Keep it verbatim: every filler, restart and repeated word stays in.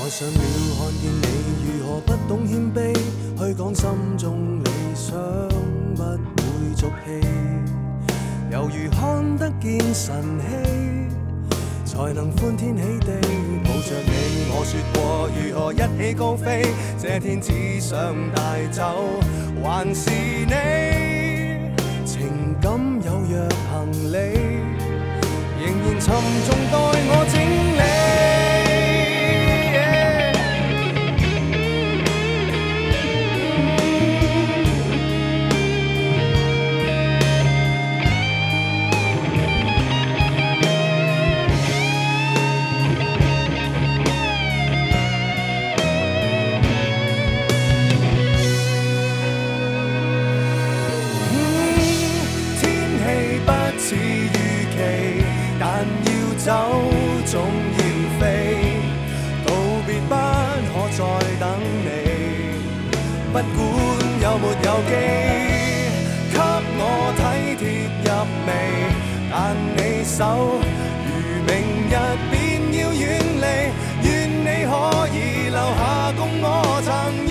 上了看見你如何不懂謙卑，去講心中理想不會俗氣，猶如看得見晨曦，才能歡天喜地抱着你。我說過如何一起高飛，這天只想帶走還是你，情感有若行李，仍然沉重待我整理。走總要飛，道別不可再等你，不管有沒有機，給我體貼入微，但你手如明日便要遠離，願你可以留下共我曾